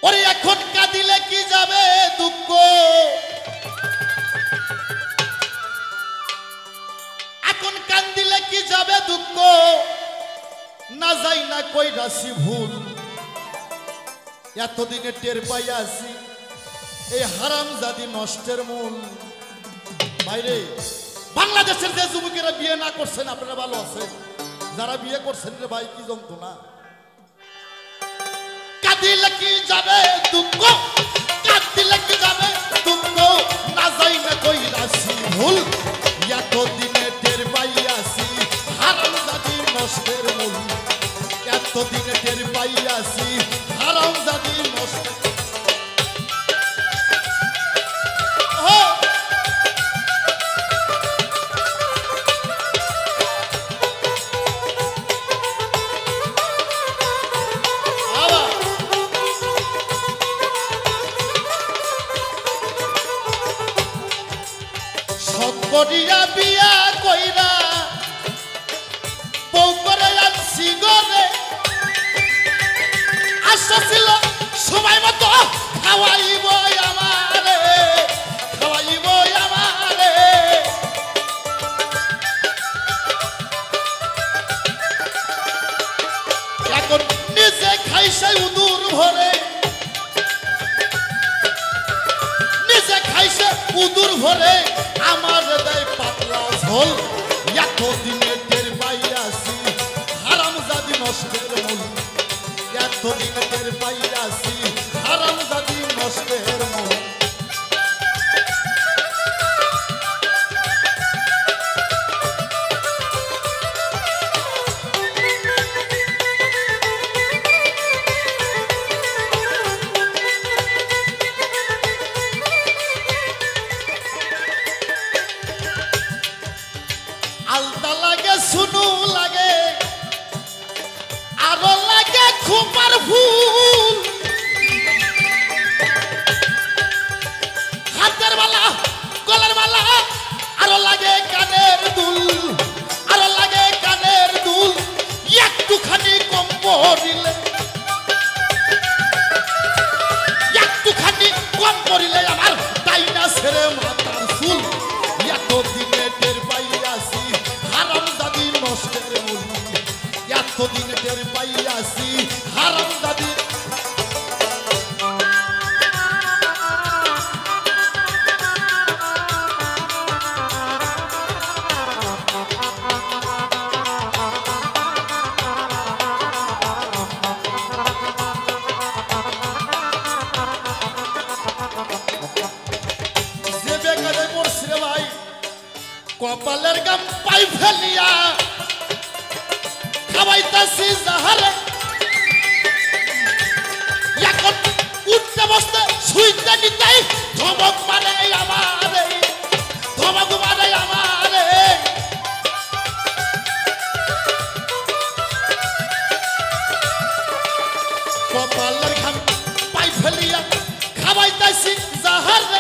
ওরে এখন কাঁদিলে কি যাবে দুঃখ, এখন কান্দিলে কি যাবে দুঃখ, না যাই না কই রাশি ভুল। এতদিনে টের পাই আসি এই হারামজাদি নষ্টের মূল। বাইরে বাংলাদেশের যে যুবকেরা বিয়ে না করছেন আপনারা ভালো আছেন, যারা বিয়ে করছেন রে ভাই কি যন্ত্রণা। কাঁদিলে কি যাবে দুঃখ, কাঁদিলে কি যাবে দুঃখ, না যাই না কই রাশি ভুল। এতদিনে টের পাই আসি হারামজাদি নষ্টের মূল, এতদিনে টের পাই আসি হারামজাদি নষ্ট। করিয়া বিয়া কইরা বউ করে আনছি গরে, আশা ছিল সময় মতো খাওয়াইব আমারে, খাওয়াইব আমারে। এখন নিজে খাইছে উদুর ভরে, নিজে খাইছে উদুর ভরে, আমার দেয় পাতলা ঝোল। এতদিনে টের পাই আসি হারামজাদি নষ্টের মূল, এতদিনে টের পাই আসি হারামজাদি নষ্টের মূল। আলতা লাগে শুনু লাগে আরো লাগে খুপার ফুল, হাতের বালা গলার বালা আরো লাগে কানের দুল, আরো লাগে কানের দুল। একটুখানি কম পড়িলে, একটুখানি কম পড়িলে আমার তাই না ছেড়ে মাথার চুল। এতদিনে টের পাই আসি হারামজাদি নষ্টের মূল, এতদিনে টের পাই আসি হারামজাদি। যে বেকারে পড়ছি রে ভাই কপালের গাম পাই ফেলিয়া খাওয়াইতাছি যাহারে, এখন উঠতে বসতে শুইতে নিতেই ধমক মারে আমারে, ধমক মারে আমারে। কপালের ঘাম পাই ফেলিয়া খাওয়াইতাছি যাহারে,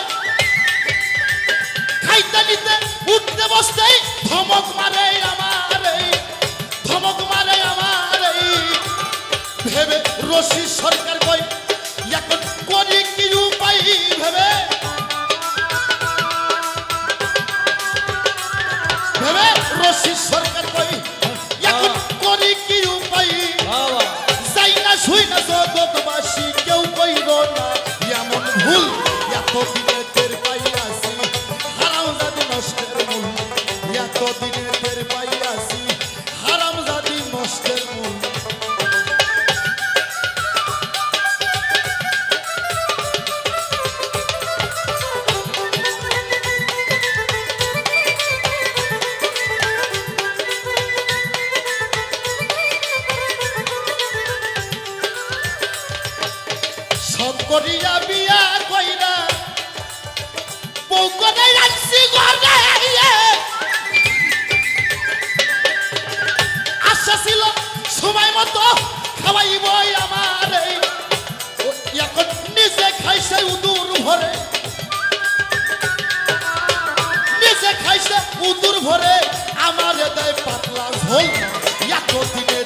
খাইতে নিতে উঠতে বসতেই ধমক মারে আমারে, ধমক মারে আমারে। ভেবে রশি সরকার কই এখন করি কি উপায়, ভেবে ভেবে রশি সরকার কই এখন করি কি উপায়। যাই না শুই না জগৎবাসী কেউ কইল না এমন ভুল। এতদিনে টের পাই আসি হারামজাদি নষ্টের মূল, এতদিনে টের পাই আসি হারামজাদি নষ্টের মূল। সব করিয়া বিয়া কইরা বউ করে আনছি ঘরে, আশা ছিল সময় মতো খাওয়াইব আমারে। এখন নিজে খাইছে উদুর ভরে, নিজে খাইছে উদুর ভরে, আমার দেয় পাতলা ঝোল। এতদিনে